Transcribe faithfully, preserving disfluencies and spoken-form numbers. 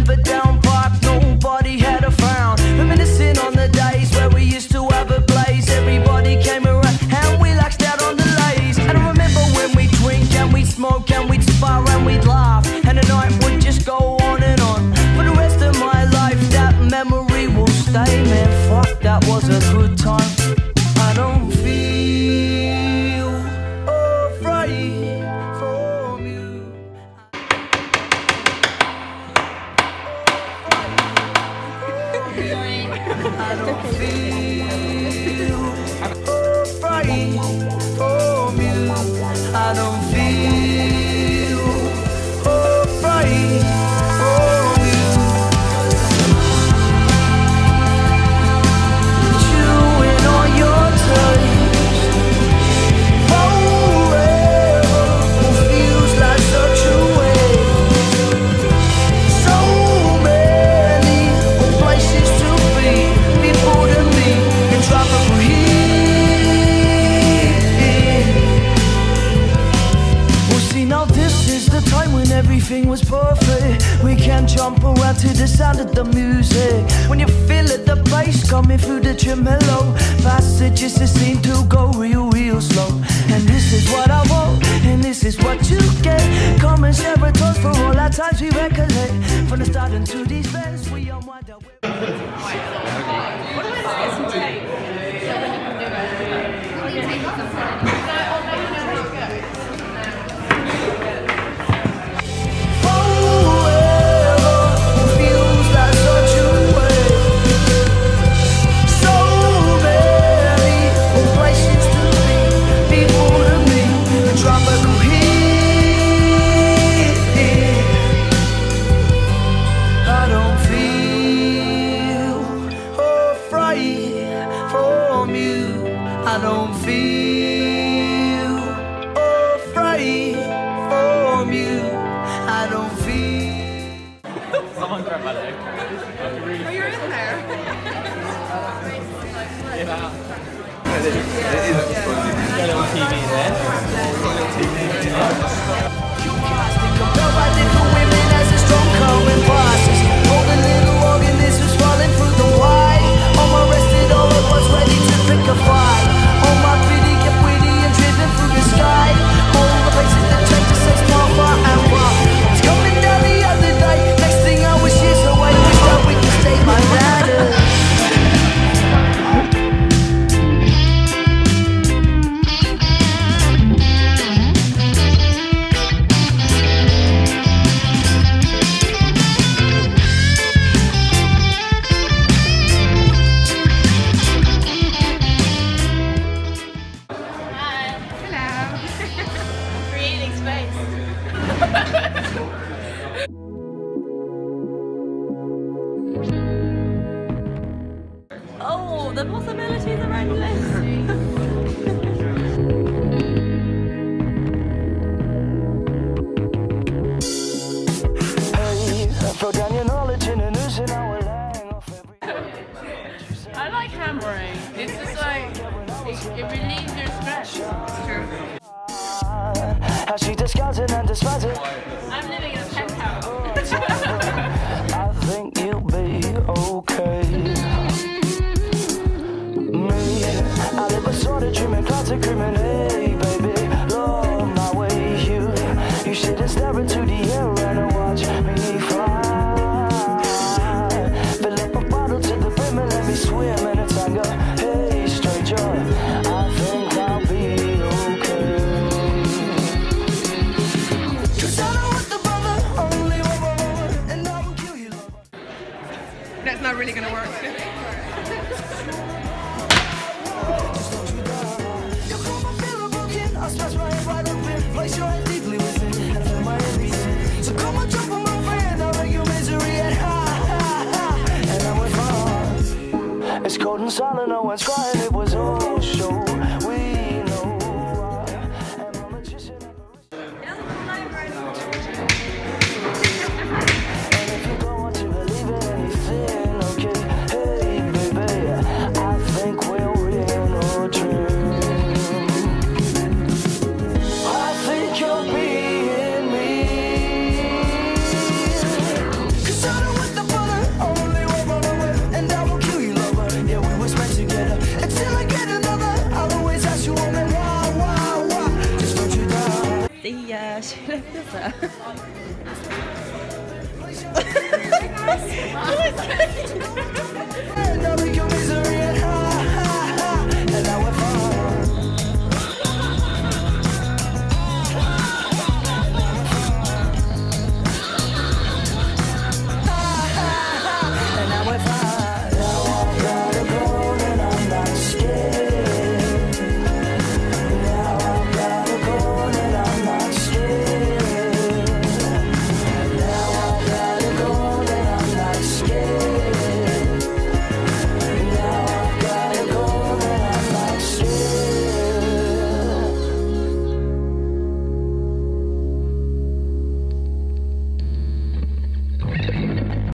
remember down park, nobody had a frown. Reminiscing on the days where we used to have a blaze. Everybody came around and we laxed out on the lays. And I remember when we'd drink and we'd smoke and we'd spar and we'd laugh, and the night would just go on and on. For the rest of my life that memory will stay. Man, fuck, that was a good time. I don't feel afraid from you. I don't feel afraid from you. I don't feel afraid from you. Chewing on your taste forever feels like such a waste. So many places to be, people to meet in tropical heat. Well, see, now this is the time when everything was perfect. We can jump around to the sound of the music. When you feel it, the bass coming through the tremolo, passages that seem to go real, real slow. And this is what I want, and this is what you get. Come and share a toast for all our times we recollect. From the start into these fans, we unwind our way. I don't feel afraid from you. I don't feel. Someone grabbed my leg. Oh, you're in there. Yeah. Got a little T V there. Compelled by different women as a strong current passes. All the little organisms falling through the wide. On my rested, all of us ready to pick a fight. All my pity get witty and driven through the sky. All the places that change the sex more far and wide. It's coming down the other day. Next thing I was years away. Wish that we could stay my ladder. Oh, the possibilities are endless. I like hammering. It's just like, it, it relieves your stress. It's true. How she disguising and despising. I'm living in a penthouse. I think you'll be okay. Me, I live a sort of dream and clouds of criminal. Hey, baby, love my way. You, you sit and stare into the air and watch me fly. Fill up a bottle to the brim and let me swim in a tango. Hey, stranger, I think I'll be okay. That's not really gonna work. It's cold and silent, no one's crying, it was all show. We know. And mama just and if you don't want to believe in anything, okay, hey baby, I think we're in a dream. I think you're being me, 'cause I don't Oh, it's